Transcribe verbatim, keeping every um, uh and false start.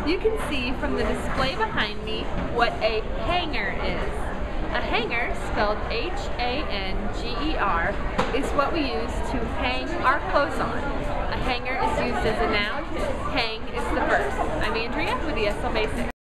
You can see from the display behind me what a hanger is. A hanger, spelled H A N G E R, is what we use to hang our clothes on. A hanger is used as a noun. Hang is the verb. I'm Andrea with E S L Basics.